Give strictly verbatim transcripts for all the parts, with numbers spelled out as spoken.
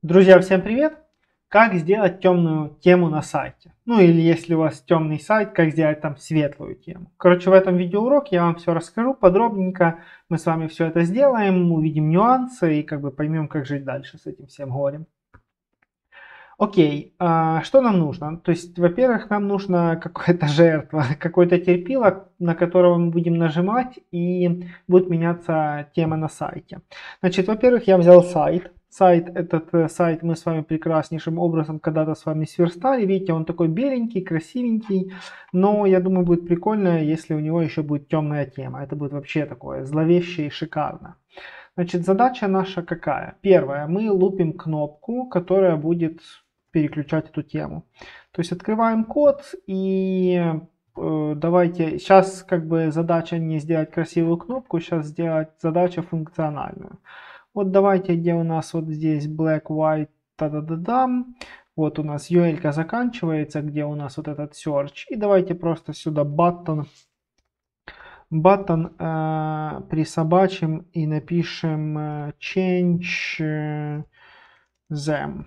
Друзья, всем привет! Как сделать темную тему на сайте? Ну или если у вас темный сайт, как сделать там светлую тему. Короче, в этом видеоуроке я вам все расскажу подробненько. Мы с вами все это сделаем, увидим нюансы и как бы поймем, как жить дальше с этим всем горем. Окей, а что нам нужно? То есть, во-первых, нам нужна какая-то жертва, какой-то терпило, на которого мы будем нажимать и будет меняться тема на сайте. Значит, во-первых, я взял сайт. Сайт, этот э, сайт мы с вами прекраснейшим образом когда-то с вами сверстали. Видите, он такой беленький, красивенький, но я думаю, будет прикольно, если у него еще будет темная тема. Это будет вообще такое зловеще и шикарно. Значит, задача наша какая? Первое, мы лупим кнопку, которая будет переключать эту тему. То есть открываем код и э, давайте, сейчас как бы задача не сделать красивую кнопку, сейчас сделать задача функциональную. Вот давайте, где у нас вот здесь black, white, та-да-да-дам. Вот у нас ю эль заканчивается, где у нас вот этот search. И давайте просто сюда button. Button э, присобачим и напишем э, change э, them.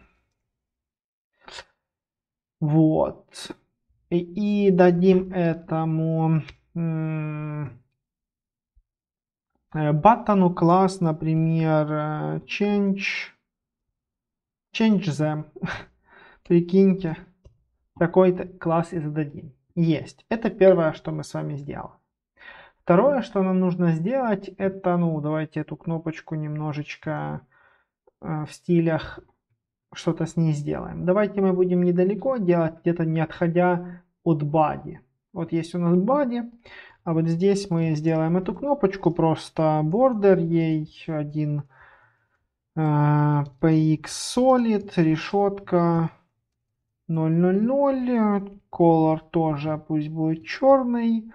Вот. И, и дадим этому баттону класс, например, change, change them. Прикиньте, такой-то класс и зададим. Есть. Это первое, что мы с вами сделали. Второе, что нам нужно сделать, это, ну, давайте эту кнопочку немножечко э, в стилях что-то с ней сделаем. Давайте мы будем недалеко делать, где-то не отходя от body. Вот есть у нас body, а вот здесь мы сделаем эту кнопочку, просто border ей один э, пи икс solid, решетка ноль ноль ноль, color тоже пусть будет черный,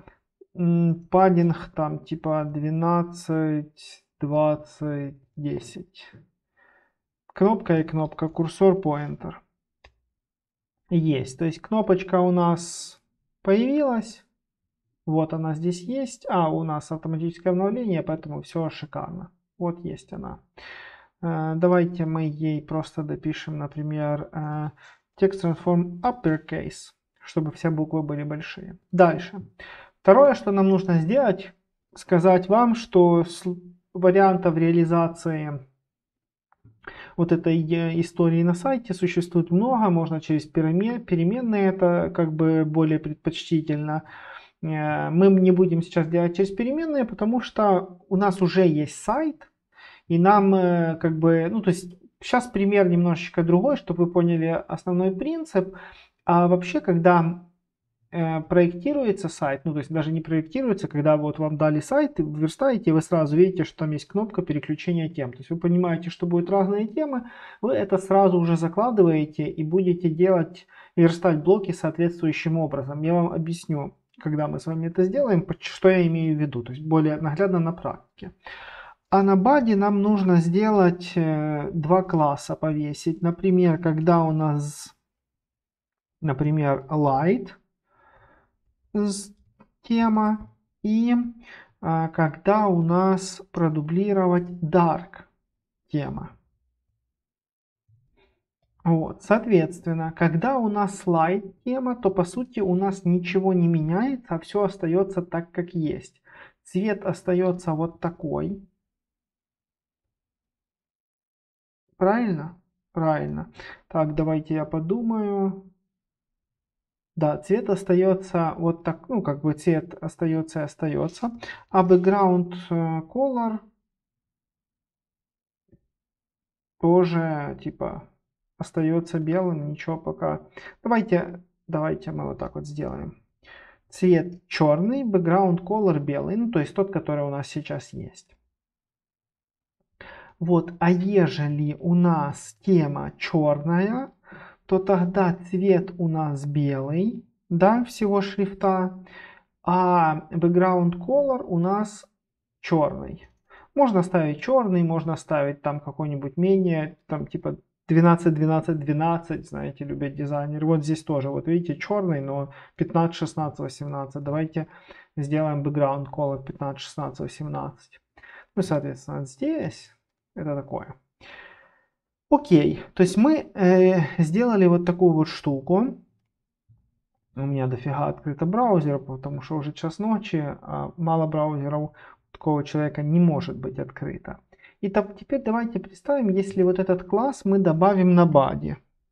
паддинг там типа двенадцать, двадцать, десять. Кнопка и кнопка, курсор pointer. Есть. То есть кнопочка у нас появилась. Вот она здесь есть. А, у нас автоматическое обновление, поэтому все шикарно. Вот есть она. Давайте мы ей просто допишем, например, text transform uppercase, чтобы все буквы были большие. Дальше. Второе, что нам нужно сделать, сказать вам, что вариантов реализации вот этой истории на сайте существует много, можно через переменные, это как бы более предпочтительно. Мы не будем сейчас делать через переменные, потому что у нас уже есть сайт, и нам как бы, ну то есть сейчас пример немножечко другой, чтобы вы поняли основной принцип. А вообще, когда проектируется сайт, ну то есть даже не проектируется, когда вот вам дали сайт, вы верстаете, вы сразу видите, что там есть кнопка переключения тем. То есть вы понимаете, что будут разные темы, вы это сразу уже закладываете и будете делать, верстать блоки соответствующим образом. Я вам объясню, когда мы с вами это сделаем, что я имею в виду, то есть более наглядно на практике. А на body нам нужно сделать два класса повесить. Например, когда у нас, например, light тема и а, когда у нас продублировать dark тема. Вот, соответственно, когда у нас слайд тема, то по сути у нас ничего не меняется, а все остается так, как есть. Цвет остается вот такой. Правильно? Правильно. Так, давайте я подумаю. Да, цвет остается вот так, ну как бы цвет остается и остается. А background color тоже типа остается белым, ничего пока. Давайте, давайте мы вот так вот сделаем. Цвет черный, background color белый, ну то есть тот, который у нас сейчас есть. Вот, а ежели у нас тема черная, то тогда цвет у нас белый, да, всего шрифта, а background color у нас черный. Можно ставить черный, можно ставить там какой-нибудь менее, там типа двенадцать, двенадцать, двенадцать, знаете, любят дизайнеры. Вот здесь тоже, вот видите, черный, но пятнадцать, шестнадцать, восемнадцать. Давайте сделаем background color пятнадцать, шестнадцать, восемнадцать. Ну, соответственно, здесь это такое. Окей, то есть мы э, сделали вот такую вот штуку. У меня дофига открыто браузеров, потому что уже час ночи, а мало браузеров у такого человека не может быть открыто. И так, теперь давайте представим, если вот этот класс мы добавим на body.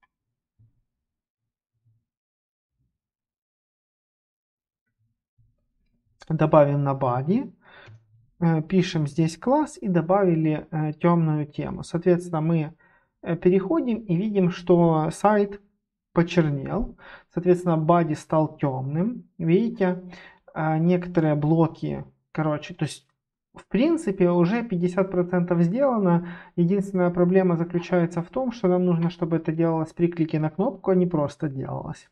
Добавим на body. Пишем здесь класс и добавили э, темную тему. Соответственно, мы э, переходим и видим, что сайт почернел. Соответственно, body стал темным. Видите, э, некоторые блоки, короче, то есть в принципе уже пятьдесят процентов сделано. Единственная проблема заключается в том, что нам нужно, чтобы это делалось при клике на кнопку, а не просто делалось.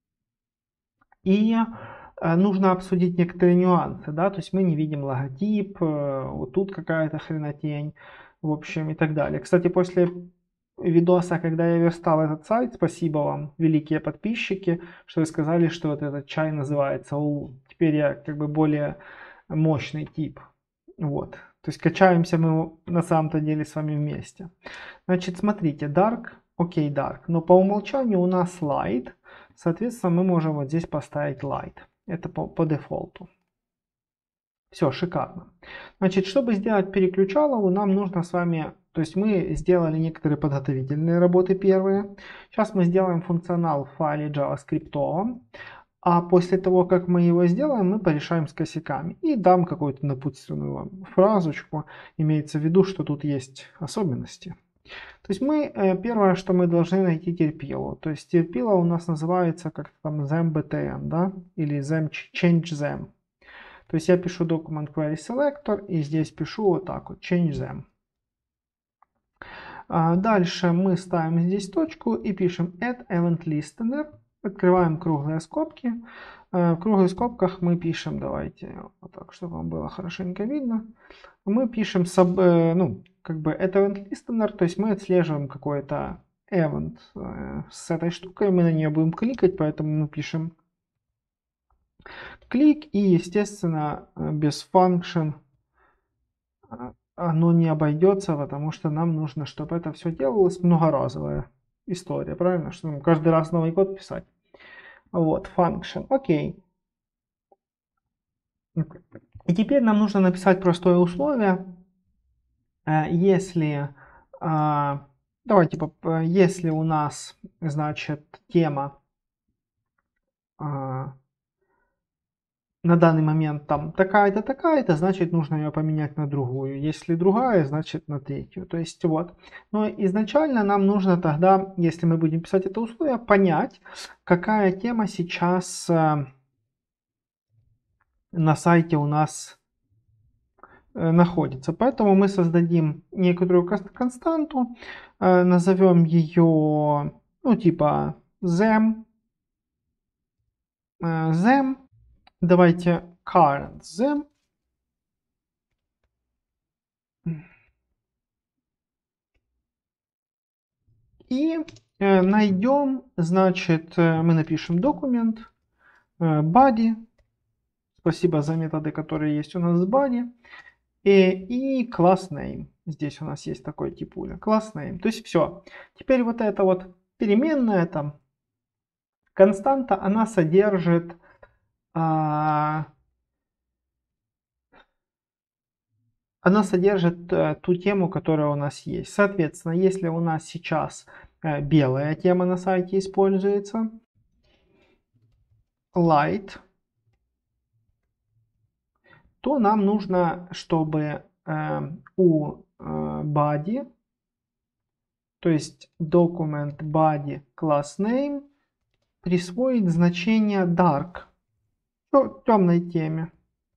И нужно обсудить некоторые нюансы, да, то есть мы не видим логотип, вот тут какая-то хренотень, в общем, и так далее. Кстати, после видоса, когда я верстал этот сайт, спасибо вам, великие подписчики, что вы сказали, что вот этот чай называется ОУ. Теперь я как бы более мощный тип, вот. То есть качаемся мы на самом-то деле с вами вместе. Значит, смотрите, dark, окей, dark, но по умолчанию у нас light, соответственно, мы можем вот здесь поставить light. Это по, по дефолту. Все, шикарно. Значит, чтобы сделать переключалову, нам нужно с вами, то есть мы сделали некоторые подготовительные работы первые. Сейчас мы сделаем функционал в файле JavaScript. А после того, как мы его сделаем, мы порешаем с косяками. И дам какую-то напутственную вам фразочку. Имеется в виду, что тут есть особенности. То есть мы, первое, что мы должны найти терпилу. То есть терпила у нас называется как там them.btn, да, или them change them. То есть я пишу document query selector и здесь пишу вот так вот change them. Дальше мы ставим здесь точку и пишем add event listener. Открываем круглые скобки. В круглых скобках мы пишем, давайте вот так, чтобы вам было хорошенько видно. Мы пишем, ну, как бы это event listener, то есть мы отслеживаем какой-то event с этой штукой, мы на нее будем кликать, поэтому мы пишем клик и, естественно, без function оно не обойдется, потому что нам нужно, чтобы это все делалось многоразовая история, правильно? Что нам каждый раз новый код писать. Вот, function, окей. И теперь нам нужно написать простое условие. Если, давайте, если у нас, значит, тема на данный момент там такая-то, такая-то, значит нужно ее поменять на другую. Если другая, значит на третью. То есть вот. Но изначально нам нужно тогда, если мы будем писать это условие, понять, какая тема сейчас на сайте у нас находится. Поэтому мы создадим некоторую константу, назовем ее, ну типа them, them. Давайте current them. И э, найдем, значит, э, мы напишем документ э, body. Спасибо за методы, которые есть у нас с body. И, и class name. Здесь у нас есть такой типуля. Class name. То есть все. Теперь вот эта вот переменная там константа, она содержит а, она содержит э, ту тему, которая у нас есть. Соответственно, если у нас сейчас э, белая тема на сайте используется, light, то нам нужно, чтобы э, у э, body, то есть document body class name, присвоить значение dark, темной теме.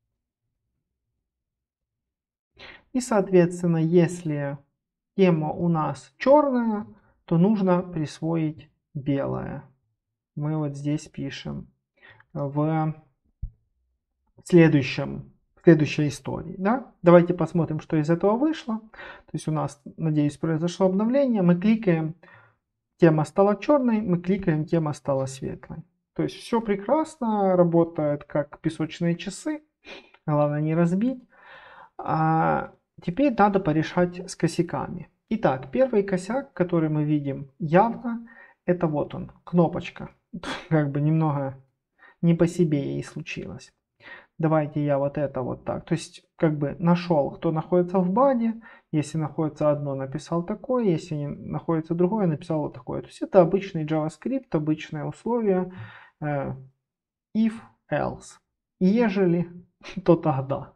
И, соответственно, если тема у нас черная, то нужно присвоить белое. Мы вот здесь пишем в следующем, в следующей истории. Да? Давайте посмотрим, что из этого вышло. То есть у нас, надеюсь, произошло обновление. Мы кликаем, тема стала черной, мы кликаем, тема стала светлой. То есть все прекрасно, работает как песочные часы. Главное не разбить. А теперь надо порешать с косяками. Итак, первый косяк, который мы видим явно, это вот он, кнопочка. Как бы немного не по себе ей случилось. Давайте я вот это вот так. То есть как бы нашел, кто находится в баде. Если находится одно, написал такое. Если не находится другое, написал вот такое. То есть это обычный JavaScript, обычное условие. Э, if, else. Ежели, то тогда.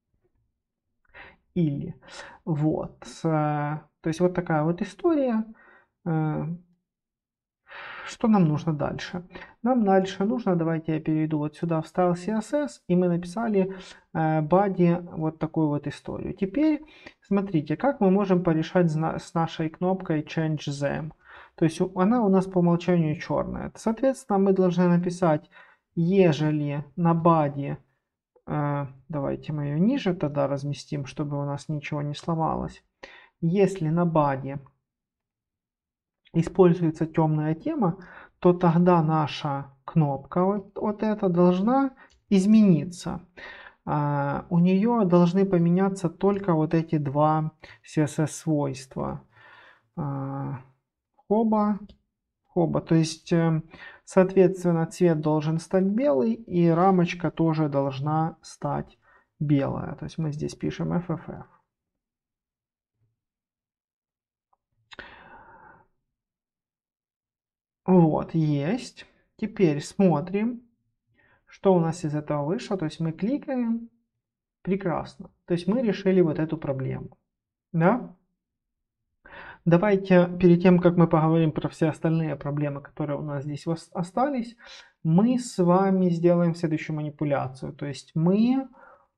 Или. Вот. Э, то есть вот такая вот история. Э, Что нам нужно дальше? Нам дальше нужно, давайте я перейду вот сюда, вставил си эс эс, и мы написали э, body вот такую вот историю. Теперь смотрите, как мы можем порешать с нашей кнопкой Change Them. То есть она у нас по умолчанию черная. Соответственно, мы должны написать, ежели на body, э, давайте мы ее ниже тогда разместим, чтобы у нас ничего не сломалось. Если на body используется темная тема, то тогда наша кнопка вот, вот эта должна измениться. А, у нее должны поменяться только вот эти два си эс эс свойства. А, хоба, хоба. То есть, соответственно, цвет должен стать белый, и рамочка тоже должна стать белая. То есть мы здесь пишем эф эф эф. Вот, есть. Теперь смотрим, что у нас из этого вышло. То есть мы кликаем. Прекрасно. То есть мы решили вот эту проблему. Да? Давайте, перед тем, как мы поговорим про все остальные проблемы, которые у нас здесь остались, мы с вами сделаем следующую манипуляцию. То есть мы...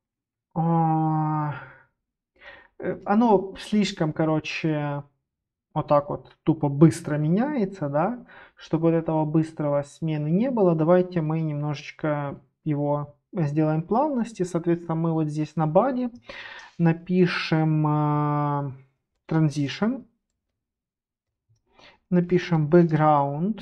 Оно слишком, короче... вот так вот тупо быстро меняется, да, чтобы вот этого быстрого смены не было, давайте мы немножечко его сделаем плавности, соответственно, мы вот здесь на body напишем uh, transition, напишем background,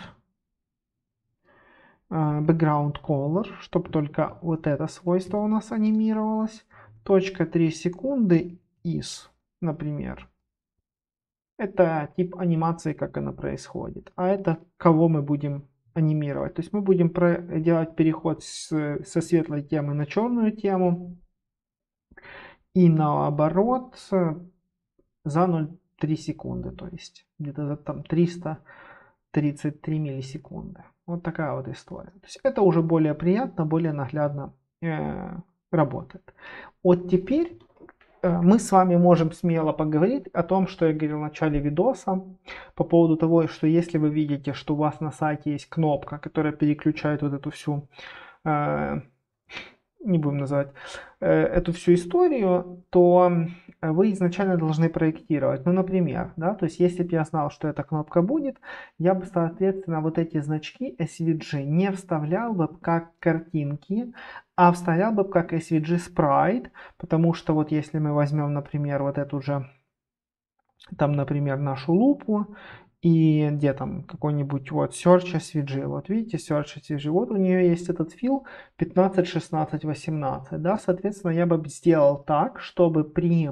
uh, background color, чтобы только вот это свойство у нас анимировалось, точка три секунды is, например. Это тип анимации, как она происходит. А это кого мы будем анимировать. То есть мы будем делать переход с, со светлой темы на черную тему. И наоборот за ноль целых три секунды. То есть где-то там триста тридцать три миллисекунды. Вот такая вот история. То есть это уже более приятно, более наглядно э, работает. Вот теперь... мы с вами можем смело поговорить о том, что я говорил в начале видоса, по поводу того, что если вы видите, что у вас на сайте есть кнопка, которая переключает вот эту всю, э, не будем называть, э, эту всю историю, то вы изначально должны проектировать. Ну, например, да, то есть если бы я знал, что эта кнопка будет, я бы, соответственно, вот эти значки эс ви джи не вставлял бы как картинки, а вставлял бы как эс ви джи Sprite, потому что вот если мы возьмем, например, вот эту же, там, например, нашу лупу, и где там какой-нибудь вот Search эс ви джи, вот видите, Search эс ви джи, вот у нее есть этот фил пятнадцать, шестнадцать, восемнадцать, да, соответственно, я бы сделал так, чтобы при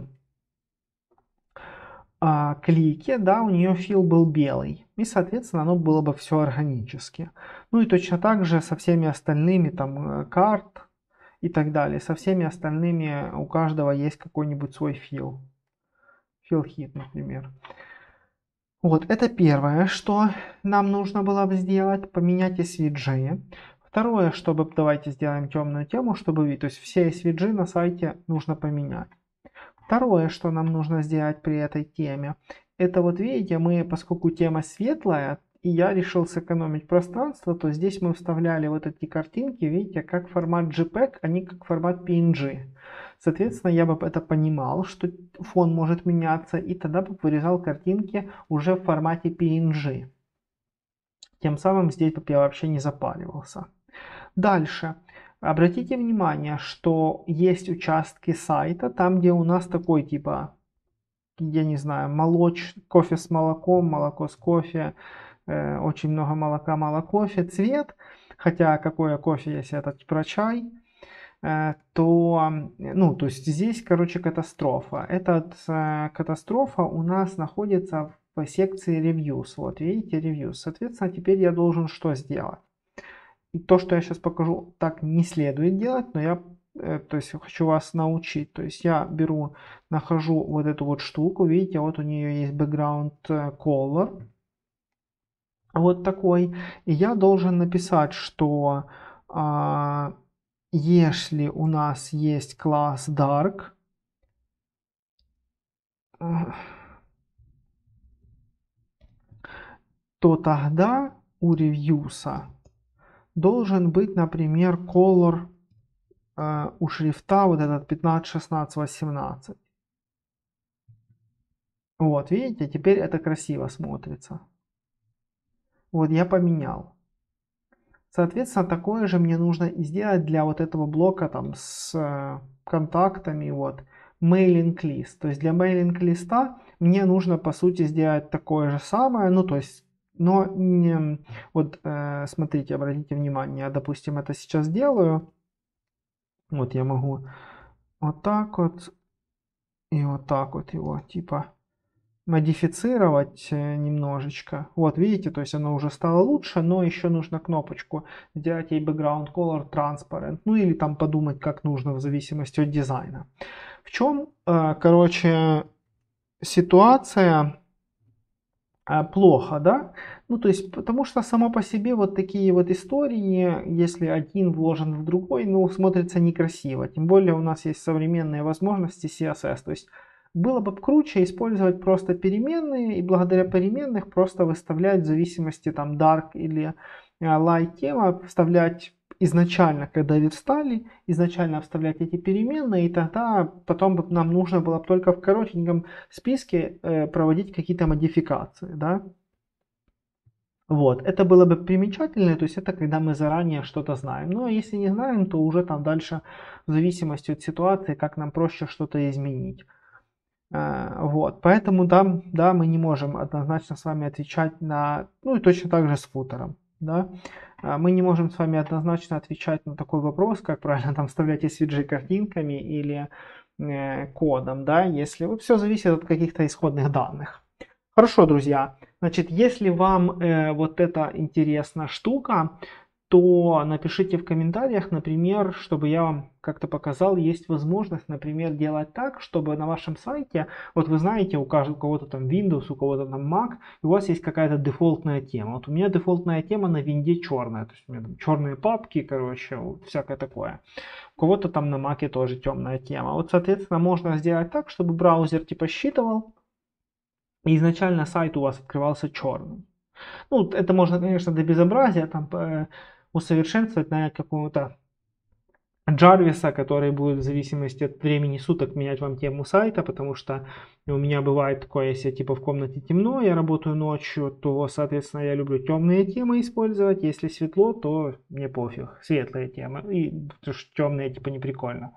а, клике, да, у нее фил был белый, и, соответственно, оно было бы все органически. Ну и точно так же со всеми остальными, там, карт и так далее, со всеми остальными у каждого есть какой-нибудь свой фил, фил хит, например. Вот, это первое, что нам нужно было бы сделать, поменять эс ви джи. Второе, чтобы, давайте сделаем темную тему, чтобы видеть, то есть все эс ви джи на сайте нужно поменять. Второе, что нам нужно сделать при этой теме, это вот видите, мы, поскольку тема светлая, и я решил сэкономить пространство, то здесь мы вставляли вот эти картинки, видите, как формат джей пег, а не как формат пи эн джи. Соответственно, я бы это понимал, что фон может меняться, и тогда бы вырезал картинки уже в формате пи эн джи. Тем самым здесь бы я вообще не запаривался. Дальше. Обратите внимание, что есть участки сайта, там где у нас такой типа, я не знаю, молоч, кофе с молоком, молоко с кофе, э, очень много молока, мало кофе, цвет. Хотя какое кофе, если это про чай. то, ну, то есть здесь, короче, катастрофа. Эта катастрофа у нас находится в секции Reviews. Вот, видите, Reviews. Соответственно, теперь я должен что сделать? И то, что я сейчас покажу, так не следует делать, но я, то есть, хочу вас научить. То есть я беру, нахожу вот эту вот штуку, видите, вот у нее есть background color. Вот такой. И я должен написать, что а, если у нас есть класс dark, то тогда у ревьюса должен быть, например, color э, у шрифта вот этот пятнадцать, шестнадцать, восемнадцать. Вот, видите, теперь это красиво смотрится. Вот, я поменял. Соответственно, такое же мне нужно и сделать для вот этого блока там с э, контактами, вот, mailing list. То есть для mailing листа мне нужно, по сути, сделать такое же самое, ну, то есть, но не, вот, э, смотрите, обратите внимание, я, допустим, это сейчас делаю. Вот я могу вот так вот и вот так вот его, типа, модифицировать немножечко. Вот видите, то есть оно уже стало лучше, но еще нужно кнопочку сделать ей background color transparent. Ну или там подумать, как нужно в зависимости от дизайна. В чем, короче, ситуация плохо, да? Ну то есть, потому что само по себе вот такие вот истории, если один вложен в другой, ну смотрится некрасиво. Тем более у нас есть современные возможности си эс эс. То есть было бы круче использовать просто переменные и благодаря переменных просто выставлять в зависимости там dark или light тема, вставлять изначально, когда верстали, изначально вставлять эти переменные, и тогда потом бы нам нужно было только в коротеньком списке э, проводить какие-то модификации, да. Вот, это было бы примечательно, то есть это когда мы заранее что-то знаем. Но если не знаем, то уже там дальше в зависимости от ситуации, как нам проще что-то изменить. Вот, поэтому да, да, мы не можем однозначно с вами отвечать на, ну и точно так же с футером, да, мы не можем с вами однозначно отвечать на такой вопрос, как правильно там вставлять эс ви джи картинками или э, кодом, да, если вот все зависит от каких-то исходных данных. Хорошо, друзья, значит, если вам э, вот эта интересная штука, то напишите в комментариях, например, чтобы я вам как-то показал, есть возможность, например, делать так, чтобы на вашем сайте, вот вы знаете, у каждого, у кого-то там Windows, у кого-то там Mac, у вас есть какая-то дефолтная тема. Вот у меня дефолтная тема на винде черная, то есть у меня там черные папки, короче, вот всякое такое. У кого-то там на Mac тоже темная тема. Вот, соответственно, можно сделать так, чтобы браузер типа считывал, и изначально сайт у вас открывался черным. Ну, это можно, конечно, до безобразия там усовершенствовать, на какого-то Джарвиса, который будет в зависимости от времени суток менять вам тему сайта, потому что у меня бывает такое, если типа в комнате темно, я работаю ночью, то, соответственно, я люблю темные темы использовать, если светло, то мне пофиг, светлые темы, и темные типа не прикольно.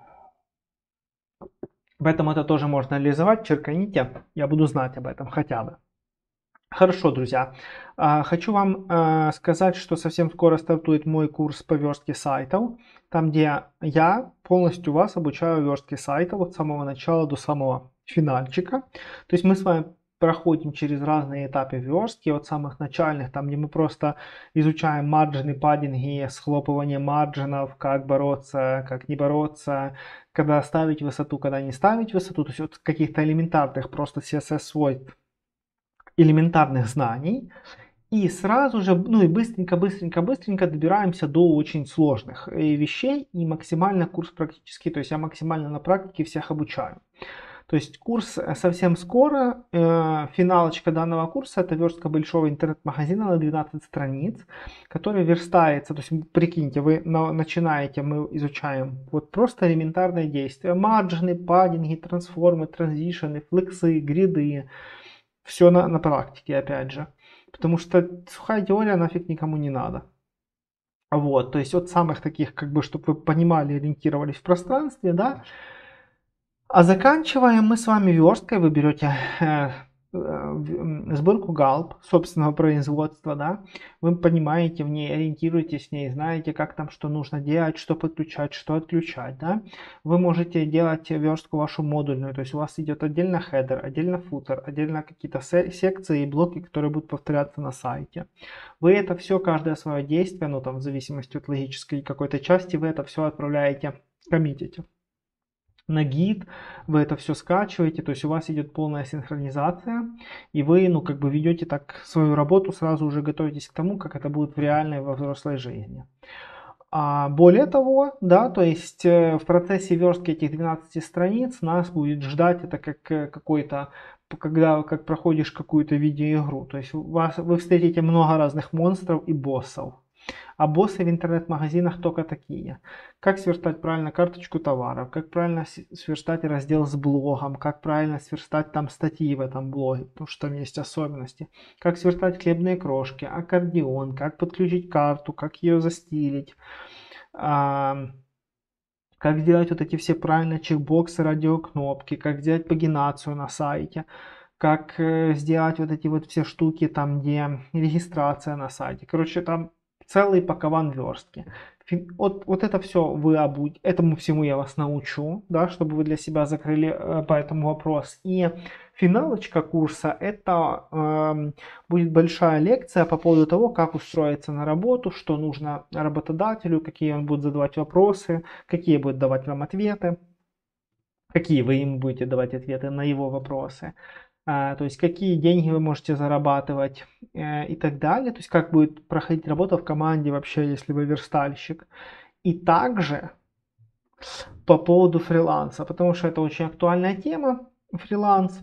Поэтому это тоже можно реализовать, черканите, я буду знать об этом хотя бы. Хорошо, друзья. Хочу вам сказать, что совсем скоро стартует мой курс по верстке сайтов, там где я полностью вас обучаю верстке сайтов от самого начала до самого финальчика. То есть мы с вами проходим через разные этапы верстки, от самых начальных, там где мы просто изучаем марджины, паддинги, схлопывание марджинов, как бороться, как не бороться, когда ставить высоту, когда не ставить высоту, то есть от каких-то элементарных просто си эс эс свойств, элементарных знаний, и сразу же, ну и быстренько, быстренько, быстренько добираемся до очень сложных вещей, и максимально курс практически, то есть я максимально на практике всех обучаю. То есть курс совсем скоро, э, финалочка данного курса — это верстка большого интернет-магазина на двенадцать страниц, который верстается, то есть прикиньте, вы на, начинаете, мы изучаем вот просто элементарные действия, марджины, паддинги, трансформы, транзишены, флексы, гриды. Все на, на практике, опять же. Потому что сухая теория нафиг никому не надо. Вот, то есть от самых таких, как бы, чтобы вы понимали, ориентировались в пространстве, да. А заканчиваем мы с вами версткой. Вы берете э, сборку галп собственного производства, да, вы понимаете в ней, ориентируетесь в ней, знаете, как там что нужно делать, что подключать, что отключать, да. Вы можете делать верстку вашу модульную, то есть у вас идет отдельно хедер, отдельно футер, отдельно какие-то секции и блоки, которые будут повторяться на сайте. Вы это все, каждое свое действие, ну там в зависимости от логической какой-то части, вы это все отправляете, коммитите на гид, вы это все скачиваете, то есть у вас идет полная синхронизация, и вы, ну, как бы ведете так свою работу, сразу уже готовитесь к тому, как это будет в реальной, во взрослой жизни. А более того, да, то есть э, в процессе верстки этих двенадцати страниц нас будет ждать это как э, какой-то, когда как проходишь какую-то видеоигру, то есть у вас, вы встретите много разных монстров и боссов. А боссы в интернет-магазинах только такие. Как сверстать правильно карточку товаров, как правильно сверстать раздел с блогом, как правильно сверстать там статьи в этом блоге, потому что там есть особенности. Как сверстать хлебные крошки, аккордеон, как подключить карту, как ее застилить. А, как сделать вот эти все правильные чекбоксы, радиокнопки, как сделать пагинацию на сайте, как э, сделать вот эти вот все штуки там, где регистрация на сайте. Короче, там целый пакован верстки. Вот, вот это все вы обуть, этому всему я вас научу, да, чтобы вы для себя закрыли э, по этому вопрос. И финалочка курса это э, будет большая лекция по поводу того, как устроиться на работу, что нужно работодателю, какие он будет задавать вопросы, какие будет давать вам ответы, какие вы ему будете давать ответы на его вопросы. А, то есть какие деньги вы можете зарабатывать э, и так далее. То есть как будет проходить работа в команде вообще, если вы верстальщик. И также по поводу фриланса, потому что это очень актуальная тема, фриланс.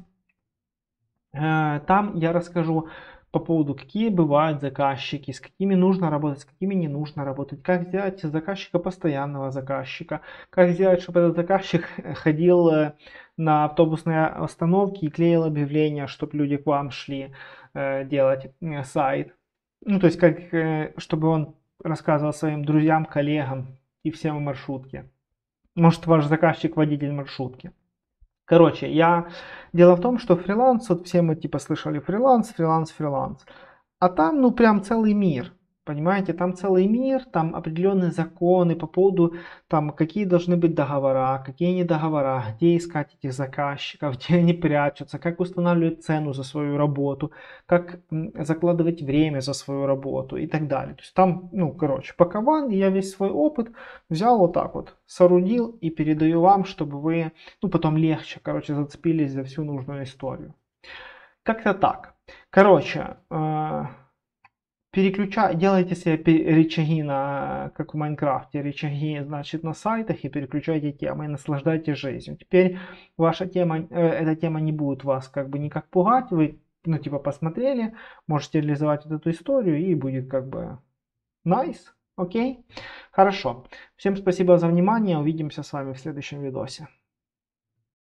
Э, там я расскажу по поводу, какие бывают заказчики, с какими нужно работать, с какими не нужно работать, как сделать из заказчика постоянного заказчика, как сделать, чтобы этот заказчик ходил э, на автобусные остановки и клеил объявления, чтобы люди к вам шли э, делать э, сайт. Ну, то есть, как, э, чтобы он рассказывал своим друзьям, коллегам и всем в маршрутке. Может, ваш заказчик водитель маршрутки. Короче, я... Дело в том, что фриланс, вот все мы типа слышали фриланс, фриланс, фриланс. А там, ну, прям целый мир. Понимаете, там целый мир, там определенные законы по поводу, там, какие должны быть договора, какие не договора, где искать этих заказчиков, где они прячутся, как устанавливать цену за свою работу, как закладывать время за свою работу и так далее. То есть там, ну, короче, пакован, я весь свой опыт взял вот так вот, соорудил и передаю вам, чтобы вы, ну, потом легче, короче, зацепились за всю нужную историю. Как-то так. Короче, э переключа... делайте себе рычаги, на, как в Майнкрафте, рычаги, значит, на сайтах и переключайте темы и наслаждайтесь жизнью. Теперь ваша тема, э, эта тема не будет вас как бы никак пугать, вы, ну, типа, посмотрели, можете реализовать вот эту историю и будет как бы nice, окей? Хорошо. Всем спасибо за внимание, увидимся с вами в следующем видосе.